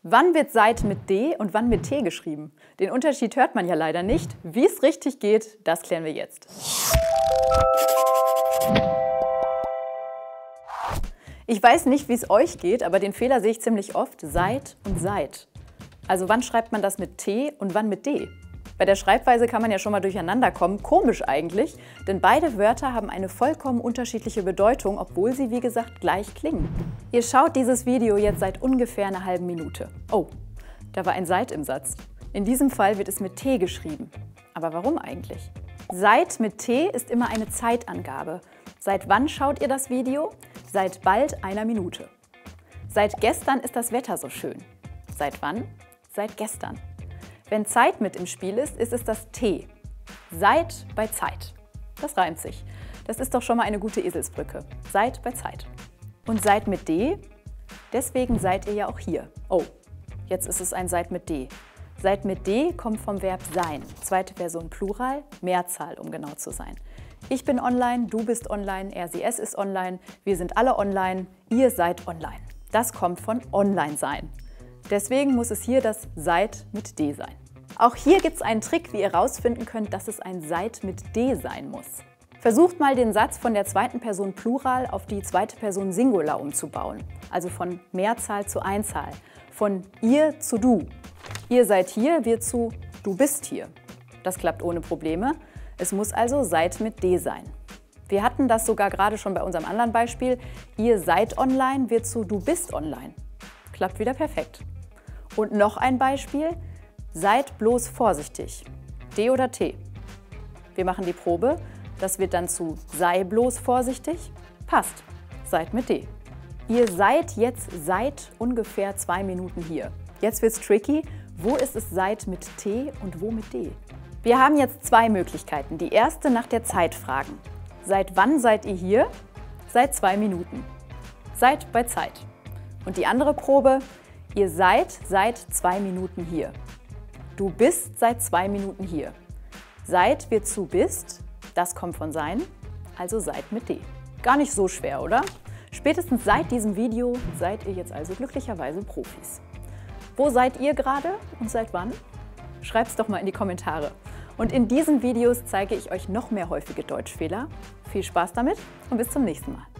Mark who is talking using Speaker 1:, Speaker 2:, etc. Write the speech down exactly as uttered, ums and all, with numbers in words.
Speaker 1: Wann wird seit mit D und wann mit T geschrieben? Den Unterschied hört man ja leider nicht. Wie es richtig geht, das klären wir jetzt. Ich weiß nicht, wie es euch geht, aber den Fehler sehe ich ziemlich oft, seit und seit. Also wann schreibt man das mit T und wann mit D? Bei der Schreibweise kann man ja schon mal durcheinander kommen, komisch eigentlich, denn beide Wörter haben eine vollkommen unterschiedliche Bedeutung, obwohl sie, wie gesagt, gleich klingen. Ihr schaut dieses Video jetzt seit ungefähr einer halben Minute. Oh, da war ein seit im Satz. In diesem Fall wird es mit T geschrieben. Aber warum eigentlich? Seit mit T ist immer eine Zeitangabe. Seit wann schaut ihr das Video? Seit bald einer Minute. Seit gestern ist das Wetter so schön. Seit wann? Seit gestern. Wenn Zeit mit im Spiel ist, ist es das T. Seit bei Zeit. Das reimt sich. Das ist doch schon mal eine gute Eselsbrücke. Seit bei Zeit. Und seit mit D? Deswegen seid ihr ja auch hier. Oh, jetzt ist es ein seit mit D. Seit mit D kommt vom Verb sein. Zweite Person Plural, Mehrzahl, um genau zu sein. Ich bin online, du bist online, er, sie, es ist online, wir sind alle online, ihr seid online. Das kommt von online sein. Deswegen muss es hier das seit mit D sein. Auch hier gibt es einen Trick, wie ihr herausfinden könnt, dass es ein seit mit D sein muss. Versucht mal den Satz von der zweiten Person Plural auf die zweite Person Singular umzubauen. Also von Mehrzahl zu Einzahl. Von ihr zu du. Ihr seid hier wird zu du bist hier. Das klappt ohne Probleme. Es muss also seit mit D sein. Wir hatten das sogar gerade schon bei unserem anderen Beispiel. Ihr seid online wird zu du bist online. Klappt wieder perfekt. Und noch ein Beispiel. Seid bloß vorsichtig. D oder T? Wir machen die Probe. Das wird dann zu sei bloß vorsichtig. Passt. Seid mit D. Ihr seid jetzt seit ungefähr zwei Minuten hier. Jetzt wird's tricky. Wo ist es seit mit T und wo mit D? Wir haben jetzt zwei Möglichkeiten. Die erste nach der Zeit fragen. Seit wann seid ihr hier? Seit zwei Minuten. Seid bei Zeit. Und die andere Probe. Ihr seid seit zwei Minuten hier. Du bist seit zwei Minuten hier. Seit wird zu bist, das kommt von sein, also seid mit D. Gar nicht so schwer, oder? Spätestens seit diesem Video seid ihr jetzt also glücklicherweise Profis. Wo seid ihr gerade und seit wann? Schreibt's doch mal in die Kommentare. Und in diesen Videos zeige ich euch noch mehr häufige Deutschfehler. Viel Spaß damit und bis zum nächsten Mal.